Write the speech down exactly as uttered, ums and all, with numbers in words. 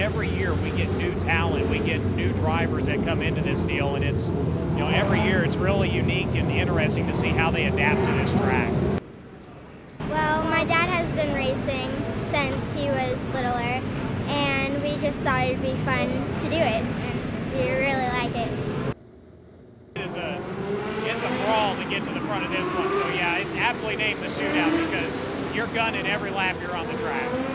every year we get new talent, we get new drivers that come into this deal, and it's, you know, every year it's really unique and interesting to see how they adapt to this track. Well, my dad has been racing since he was littler, and we just thought it'd be fun to do it, and we really like it. It is a, it's a brawl to get to the front of this one, so yeah, it's aptly named the Shootout because you're gunning every lap you're on the track.